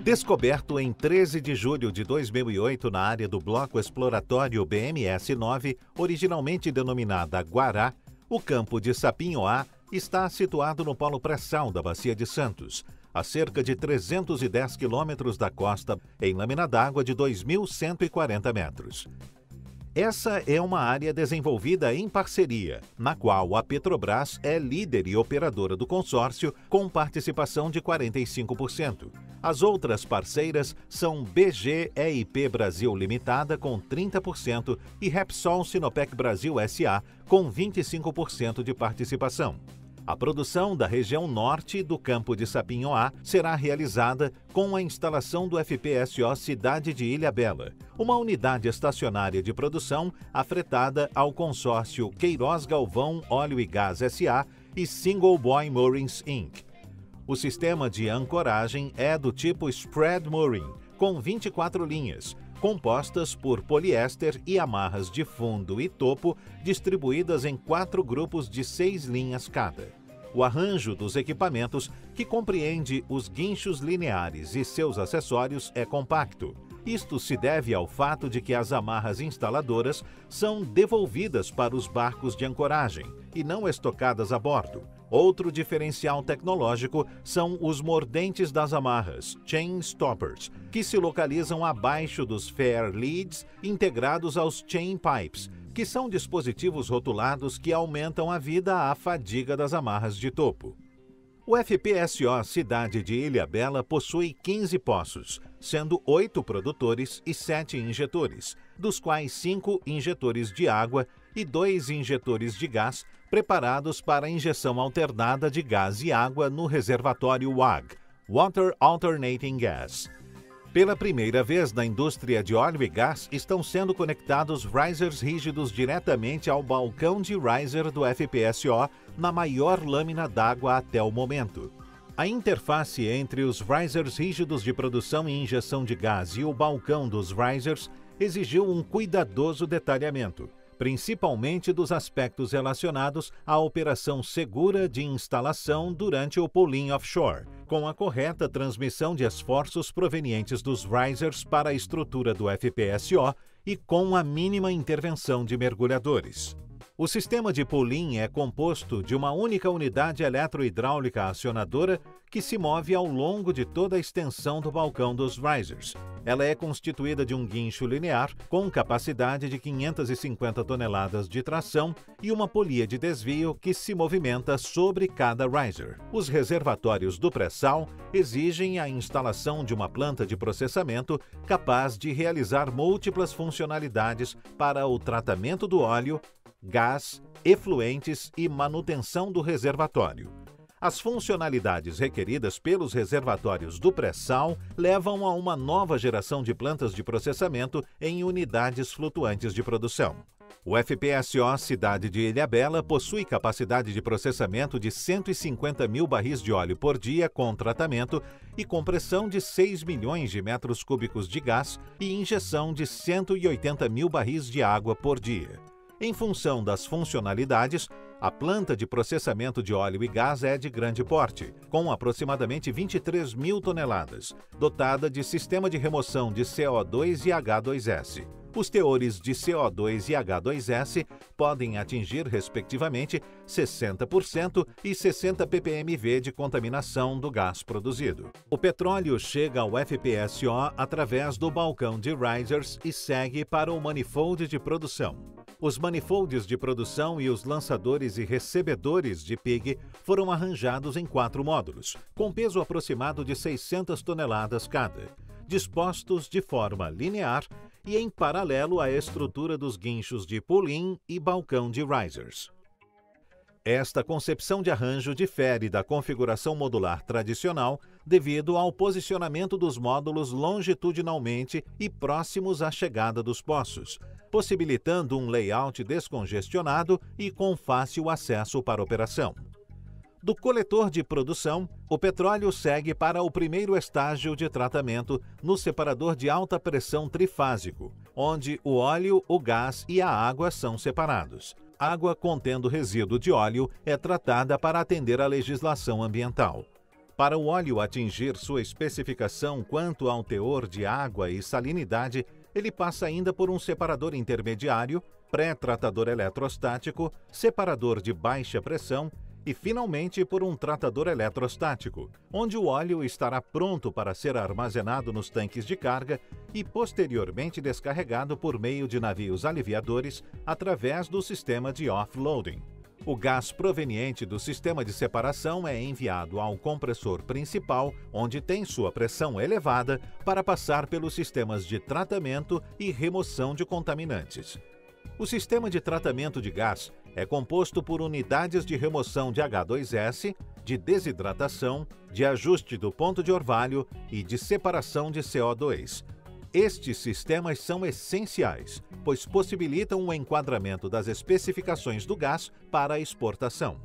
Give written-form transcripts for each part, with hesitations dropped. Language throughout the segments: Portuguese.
Descoberto em 13 de julho de 2008 na área do Bloco Exploratório BMS-9, originalmente denominada Guará, o campo de Sapinhoá está situado no polo pré-sal da Bacia de Santos, a cerca de 310 quilômetros da costa, em lâmina d'água de 2.140 metros. Essa é uma área desenvolvida em parceria, na qual a Petrobras é líder e operadora do consórcio, com participação de 45%. As outras parceiras são BG-EIP Brasil Limitada, com 30%, e Repsol Sinopec Brasil S.A., com 25% de participação. A produção da região norte do campo de Sapinhoá será realizada com a instalação do FPSO Cidade de Ilhabela, uma unidade estacionária de produção afetada ao consórcio Queiroz Galvão Óleo e Gás S.A. e Single Buoy Moorings Inc. O sistema de ancoragem é do tipo Spread Mooring, com 24 linhas, compostas por poliéster e amarras de fundo e topo distribuídas em 4 grupos de 6 linhas cada. O arranjo dos equipamentos, que compreende os guinchos lineares e seus acessórios, é compacto. Isto se deve ao fato de que as amarras instaladoras são devolvidas para os barcos de ancoragem e não estocadas a bordo. Outro diferencial tecnológico são os mordentes das amarras, chain stoppers, que se localizam abaixo dos fair leads integrados aos chain pipes, que são dispositivos rotulados que aumentam a vida à fadiga das amarras de topo. O FPSO Cidade de Ilhabela possui 15 poços, sendo 8 produtores e 7 injetores, dos quais 5 injetores de água e 2 injetores de gás, preparados para a injeção alternada de gás e água no reservatório WAG, Water Alternating Gas. Pela primeira vez na indústria de óleo e gás, estão sendo conectados risers rígidos diretamente ao balcão de riser do FPSO na maior lâmina d'água até o momento. A interface entre os risers rígidos de produção e injeção de gás e o balcão dos risers exigiu um cuidadoso detalhamento, principalmente dos aspectos relacionados à operação segura de instalação durante o pulling offshore, com a correta transmissão de esforços provenientes dos risers para a estrutura do FPSO e com a mínima intervenção de mergulhadores. O sistema de pulling é composto de uma única unidade eletrohidráulica acionadora que se move ao longo de toda a extensão do balcão dos risers. Ela é constituída de um guincho linear com capacidade de 550 toneladas de tração e uma polia de desvio que se movimenta sobre cada riser. Os reservatórios do pré-sal exigem a instalação de uma planta de processamento capaz de realizar múltiplas funcionalidades para o tratamento do óleo, gás, efluentes e manutenção do reservatório. As funcionalidades requeridas pelos reservatórios do pré-sal levam a uma nova geração de plantas de processamento em unidades flutuantes de produção. O FPSO Cidade de Ilhabela possui capacidade de processamento de 150 mil barris de óleo por dia com tratamento e compressão de 6 milhões de metros cúbicos de gás e injeção de 180 mil barris de água por dia. Em função das funcionalidades, a planta de processamento de óleo e gás é de grande porte, com aproximadamente 23 mil toneladas, dotada de sistema de remoção de CO2 e H2S. Os teores de CO2 e H2S podem atingir, respectivamente, 60% e 60 ppmv de contaminação do gás produzido. O petróleo chega ao FPSO através do balcão de risers e segue para o manifold de produção. Os manifolds de produção e os lançadores e recebedores de PIG foram arranjados em 4 módulos, com peso aproximado de 600 toneladas cada, dispostos de forma linear e em paralelo à estrutura dos guinchos de pulling e balcão de risers. Esta concepção de arranjo difere da configuração modular tradicional devido ao posicionamento dos módulos longitudinalmente e próximos à chegada dos poços, possibilitando um layout descongestionado e com fácil acesso para a operação. Do coletor de produção, o petróleo segue para o primeiro estágio de tratamento no separador de alta pressão trifásico, onde o óleo, o gás e a água são separados. Água contendo resíduo de óleo é tratada para atender à legislação ambiental. Para o óleo atingir sua especificação quanto ao teor de água e salinidade, ele passa ainda por um separador intermediário, pré-tratador eletrostático, separador de baixa pressão e, finalmente, por um tratador eletrostático, onde o óleo estará pronto para ser armazenado nos tanques de carga e posteriormente descarregado por meio de navios aliviadores através do sistema de offloading. O gás proveniente do sistema de separação é enviado ao compressor principal, onde tem sua pressão elevada, para passar pelos sistemas de tratamento e remoção de contaminantes. O sistema de tratamento de gás é composto por unidades de remoção de H2S, de desidratação, de ajuste do ponto de orvalho e de separação de CO2. Estes sistemas são essenciais, pois possibilitam o enquadramento das especificações do gás para a exportação.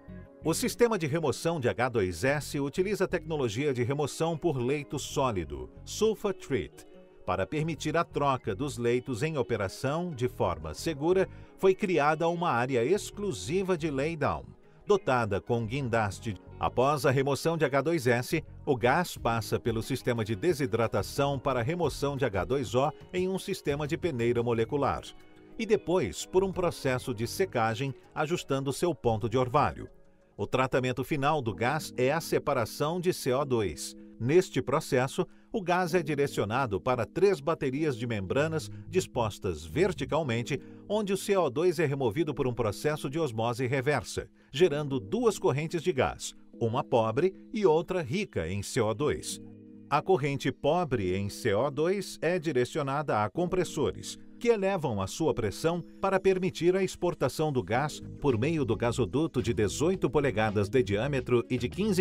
O sistema de remoção de H2S utiliza a tecnologia de remoção por leito sólido, Sulfur Treat. Para permitir a troca dos leitos em operação de forma segura, foi criada uma área exclusiva de laydown, dotada com guindaste. Após a remoção de H2S, o gás passa pelo sistema de desidratação para a remoção de H2O em um sistema de peneira molecular, e depois por um processo de secagem ajustando seu ponto de orvalho. O tratamento final do gás é a separação de CO2. Neste processo, o gás é direcionado para 3 baterias de membranas dispostas verticalmente, onde o CO2 é removido por um processo de osmose reversa, gerando 2 correntes de gás, uma pobre e outra rica em CO2. A corrente pobre em CO2 é direcionada a compressores, que elevam a sua pressão para permitir a exportação do gás por meio do gasoduto de 18 polegadas de diâmetro e de 15,5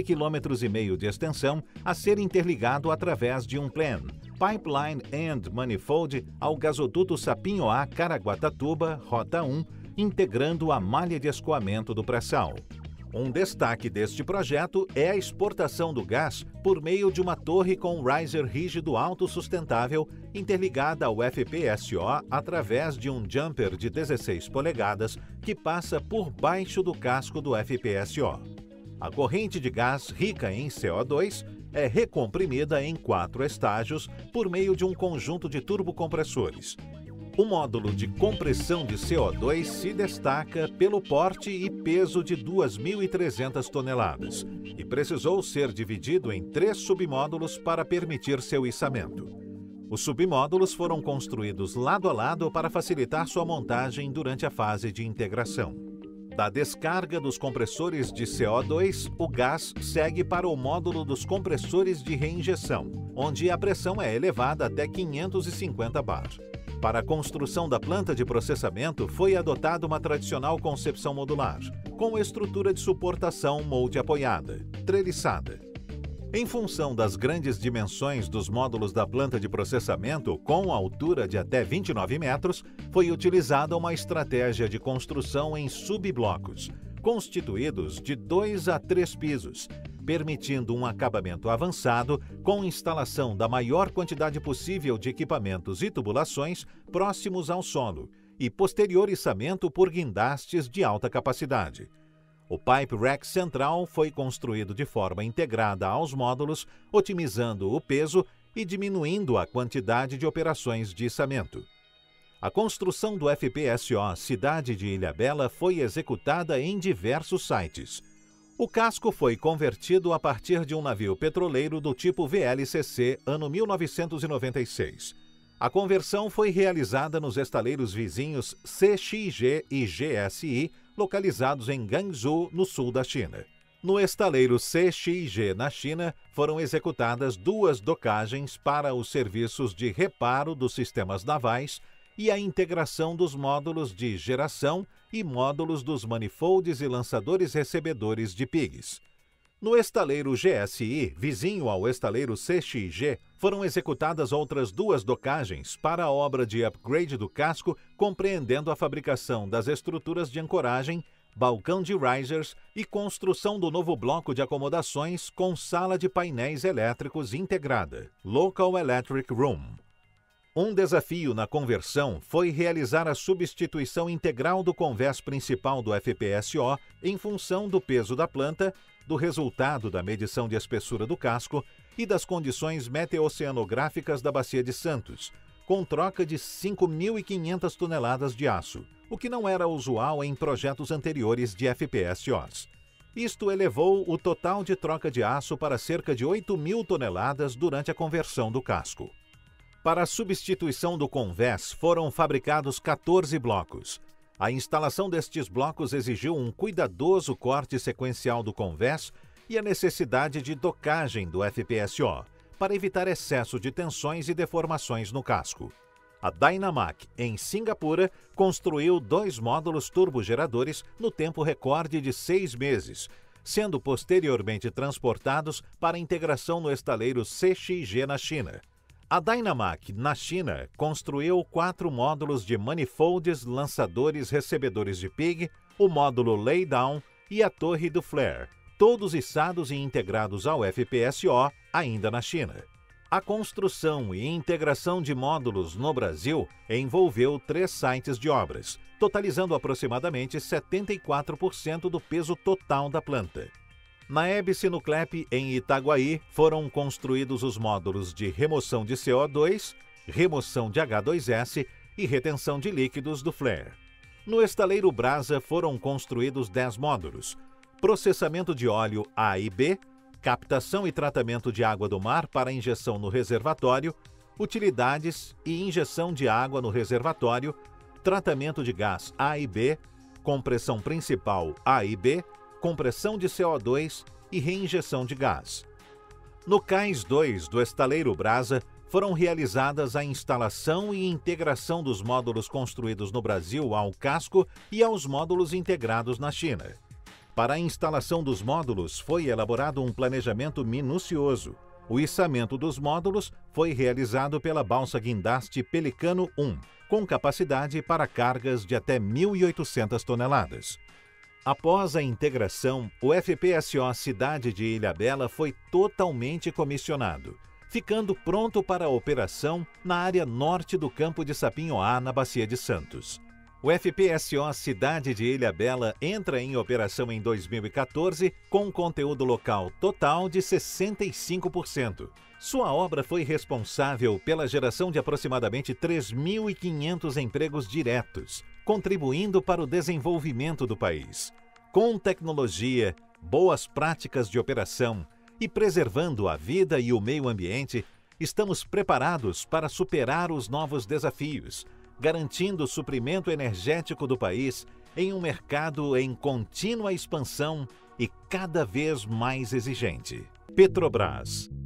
km de extensão a ser interligado através de um PLAN, Pipeline and Manifold, ao gasoduto Sapinhoá-Caraguatatuba, Rota 1, integrando a malha de escoamento do pré-sal. Um destaque deste projeto é a exportação do gás por meio de uma torre com riser rígido autossustentável interligada ao FPSO através de um jumper de 16 polegadas que passa por baixo do casco do FPSO. A corrente de gás rica em CO2 é recomprimida em 4 estágios por meio de um conjunto de turbocompressores. O módulo de compressão de CO2 se destaca pelo porte e peso de 2.300 toneladas e precisou ser dividido em 3 submódulos para permitir seu içamento. Os submódulos foram construídos lado a lado para facilitar sua montagem durante a fase de integração. Da descarga dos compressores de CO2, o gás segue para o módulo dos compressores de reinjeção, onde a pressão é elevada até 550 bar. Para a construção da planta de processamento, foi adotada uma tradicional concepção modular, com estrutura de suportação molde apoiada, treliçada. Em função das grandes dimensões dos módulos da planta de processamento, com altura de até 29 metros, foi utilizada uma estratégia de construção em subblocos, constituídos de 2 a 3 pisos, permitindo um acabamento avançado com instalação da maior quantidade possível de equipamentos e tubulações próximos ao solo e posterior içamento por guindastes de alta capacidade. O pipe rack central foi construído de forma integrada aos módulos, otimizando o peso e diminuindo a quantidade de operações de içamento. A construção do FPSO Cidade de Ilhabela foi executada em diversos sites. O casco foi convertido a partir de um navio petroleiro do tipo VLCC, ano 1996. A conversão foi realizada nos estaleiros vizinhos CXG e GSI, localizados em Guangzhou, no sul da China. No estaleiro CXG, na China, foram executadas 2 docagens para os serviços de reparo dos sistemas navais e a integração dos módulos de geração e módulos dos manifolds e lançadores recebedores de pigs. No estaleiro GSI, vizinho ao estaleiro CXG, foram executadas outras 2 docagens para a obra de upgrade do casco, compreendendo a fabricação das estruturas de ancoragem, balcão de risers e construção do novo bloco de acomodações com sala de painéis elétricos integrada, Local Electric Room. Um desafio na conversão foi realizar a substituição integral do convés principal do FPSO em função do peso da planta do resultado da medição de espessura do casco e das condições meteoceanográficas da Bacia de Santos, com troca de 5.500 toneladas de aço, o que não era usual em projetos anteriores de FPSOs. Isto elevou o total de troca de aço para cerca de 8.000 toneladas durante a conversão do casco. Para a substituição do convés, foram fabricados 14 blocos. A instalação destes blocos exigiu um cuidadoso corte sequencial do convés e a necessidade de docagem do FPSO, para evitar excesso de tensões e deformações no casco. A Dynamac, em Singapura, construiu 2 módulos turbogeradores no tempo recorde de 6 meses, sendo posteriormente transportados para integração no estaleiro CXG na China. A Dynamac, na China, construiu 4 módulos de manifolds lançadores recebedores de PIG, o módulo laydown e a torre do flare, todos içados e integrados ao FPSO, ainda na China. A construção e integração de módulos no Brasil envolveu 3 sites de obras, totalizando aproximadamente 74% do peso total da planta. Na Ebce-Nuclep, em Itaguaí, foram construídos os módulos de remoção de CO2, remoção de H2S e retenção de líquidos do flare. No estaleiro Brasa foram construídos 10 módulos: processamento de óleo A e B, captação e tratamento de água do mar para injeção no reservatório, utilidades e injeção de água no reservatório, tratamento de gás A e B, compressão principal A e B, compressão de CO2 e reinjeção de gás. No Cais 2 do estaleiro Brasa, foram realizadas a instalação e integração dos módulos construídos no Brasil ao casco e aos módulos integrados na China. Para a instalação dos módulos, foi elaborado um planejamento minucioso. O içamento dos módulos foi realizado pela balsa guindaste Pelicano 1, com capacidade para cargas de até 1.800 toneladas. Após a integração, o FPSO Cidade de Ilhabela foi totalmente comissionado, ficando pronto para a operação na área norte do campo de Sapinhoá, na Bacia de Santos. O FPSO Cidade de Ilhabela entra em operação em 2014 com um conteúdo local total de 65%. Sua obra foi responsável pela geração de aproximadamente 3.500 empregos diretos, contribuindo para o desenvolvimento do país. Com tecnologia, boas práticas de operação e preservando a vida e o meio ambiente, estamos preparados para superar os novos desafios, garantindo o suprimento energético do país em um mercado em contínua expansão e cada vez mais exigente. Petrobras.